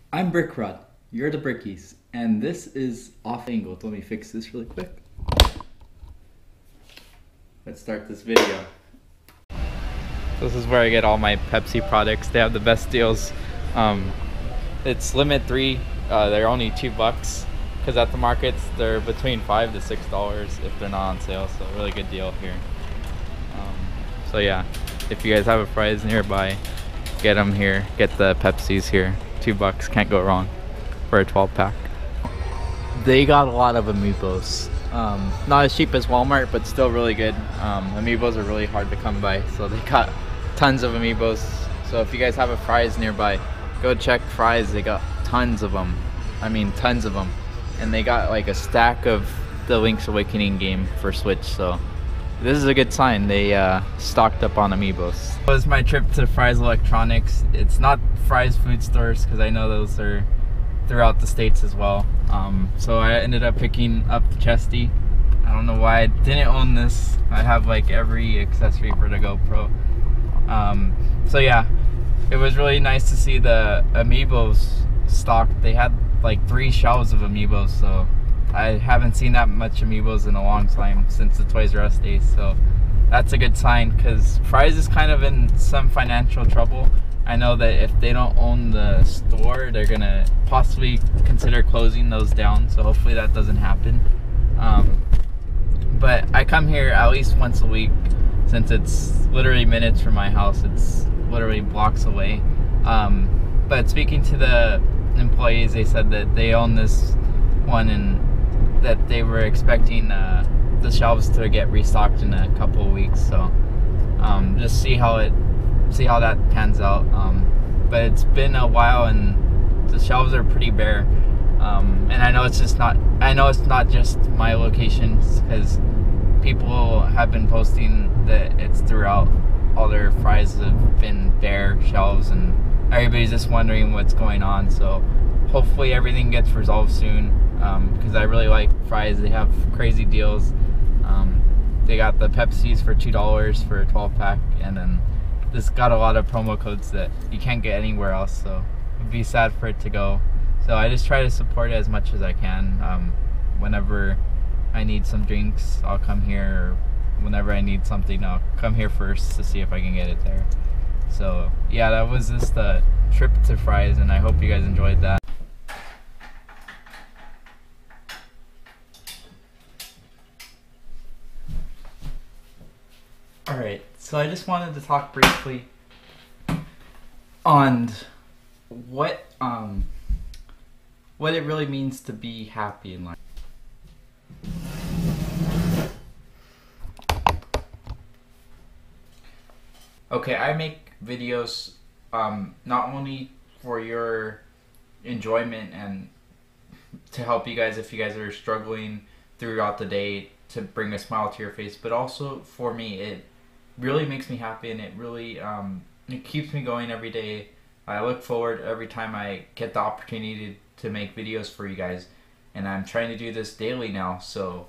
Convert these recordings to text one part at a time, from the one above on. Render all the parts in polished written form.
I'm Brickrod, you're the Brickies, and this is off angle. Let me fix this really quick. Let's start this video. This is where I get all my Pepsi products. They have the best deals. It's limit 3. They're only $2 because at the markets they're between $5 to $6 if they're not on sale. So really good deal here. So yeah, if you guys have a Fry's nearby, get them here. Get the Pepsis here. $2, can't go wrong for a 12-pack. They got a lot of Amiibos. Not as cheap as Walmart, but still really good. Amiibos are really hard to come by, so they got tons of Amiibos. So if you guys have a Fry's nearby, go check Fry's. They got tons of them. I mean, tons of them. And they got like a stack of the Link's Awakening game for Switch, so this is a good sign. They stocked up on Amiibos. It was my trip to Fry's Electronics. It's not Fry's food stores because I know those are throughout the states as well. So I ended up picking up the Chesty. I don't know why I didn't own this. I have like every accessory for the GoPro. So yeah, it was really nice to see the Amiibos stocked. They had like 3 shelves of Amiibos, so I haven't seen that much Amiibos in a long time since the Toys R Us days. So that's a good sign because Fry's is kind of in some financial trouble. I know that if they don't own the store, they're gonna possibly consider closing those down, so hopefully that doesn't happen. But I come here at least once a week since it's literally minutes from my house. It's literally blocks away. But speaking to the employees, they said that they own this one and that they were expecting the shelves to get restocked in a couple of weeks. So just see how that pans out. But it's been a while and the shelves are pretty bare. And I know it's not just my locations because people have been posting that it's throughout. All their Fry's have been bare shelves and everybody's just wondering what's going on. So hopefully everything gets resolved soon because I really like Fry's. They have crazy deals. They got the Pepsis for $2 for a 12-pack, and then this got a lot of promo codes that you can't get anywhere else, so it'd be sad for it to go. So I just try to support it as much as I can. Whenever I need some drinks, I'll come here, or whenever I need something, I'll come here first to see if I can get it there. So yeah, that was just the trip to Fry's, and I hope you guys enjoyed that. Alright, so I just wanted to talk briefly on what it really means to be happy in life. Okay, I make videos not only for your enjoyment and to help you guys if you guys are struggling throughout the day, to bring a smile to your face, but also for me. It really makes me happy, and it really it keeps me going every day. I look forward every time I get the opportunity to make videos for you guys, and I'm trying to do this daily now. So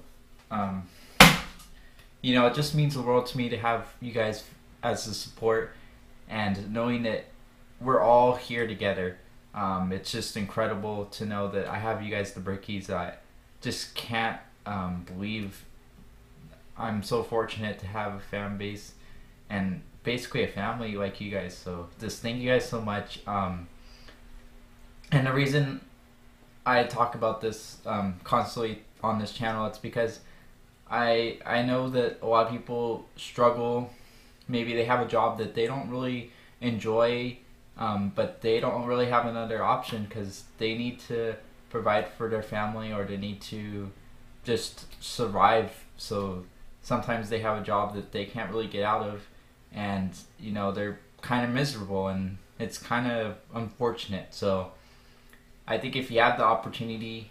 you know, it just means the world to me to have you guys as a support and knowing that we're all here together. It's just incredible to know that I have you guys, the Brickies. I just can't believe I'm so fortunate to have a fan base and basically a family like you guys. So just thank you guys so much. And the reason I talk about this constantly on this channel, it's because I know that a lot of people struggle. Maybe they have a job that they don't really enjoy, but they don't really have another option because they need to provide for their family, or they need to just survive. So sometimes they have a job that they can't really get out of, and you know, they're kind of miserable, and it's kind of unfortunate. So I think if you have the opportunity,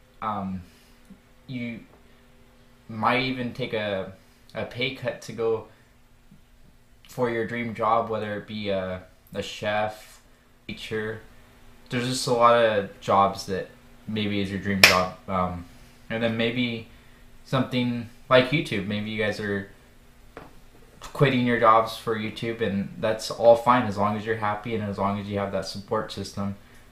you might even take a pay cut to go for your dream job, whether it be a chef, teacher. There's just a lot of jobs that maybe is your dream job. And then maybe something like YouTube. Maybe you guys are quitting your jobs for YouTube, and that's all fine as long as you're happy and as long as you have that support system.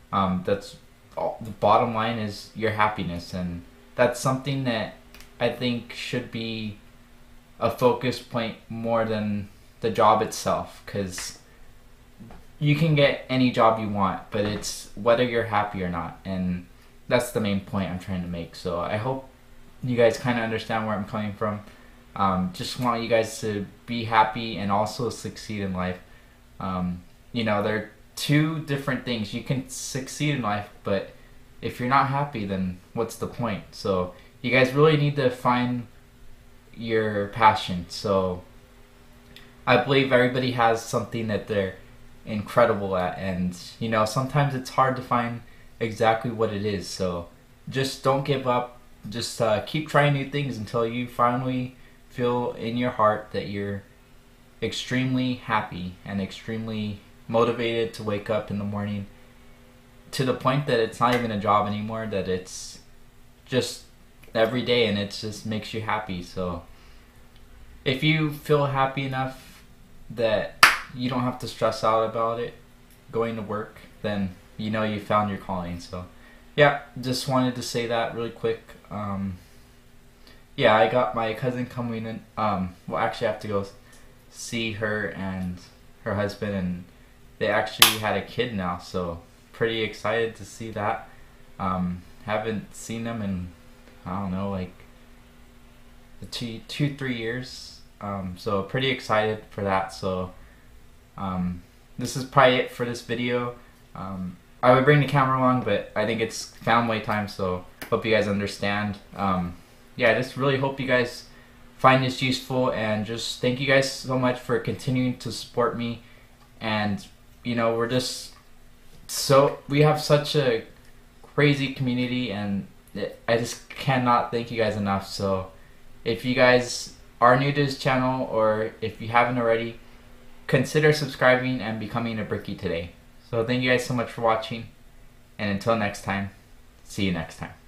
That's all, the bottom line is your happiness, and that's something that I think should be a focus point more than the job itself, because you can get any job you want, but it's whether you're happy or not, and that's the main point I'm trying to make. So I hope you guys kind of understand where I'm coming from. Just want you guys to be happy and also succeed in life. They're two different things. You can succeed in life, but if you're not happy, then what's the point? So you guys really need to find your passion. So I believe everybody has something that they're incredible at, and sometimes it's hard to find exactly what it is. So just don't give up. Just keep trying new things until you finally feel in your heart that you're extremely happy and extremely motivated to wake up in the morning, to the point that it's not even a job anymore, that it's just every day and it just makes you happy. So if you feel happy enough that you don't have to stress out about it going to work, then you found your calling. So yeah, just wanted to say that really quick. Yeah, I got my cousin coming in. Well, actually I have to go see her and her husband, and they actually had a kid now, so pretty excited to see that. Haven't seen them in, I don't know, like 3 years. So pretty excited for that. So this is probably it for this video. I would bring the camera along, but I think it's family time, so hope you guys understand. Yeah, I just really hope you guys find this useful, and just thank you guys so much for continuing to support me. And we're just we have such a crazy community, and I just cannot thank you guys enough. So if you guys are new to this channel, or if you haven't already, consider subscribing and becoming a Brickie today. So thank you guys so much for watching, and until next time, see you next time.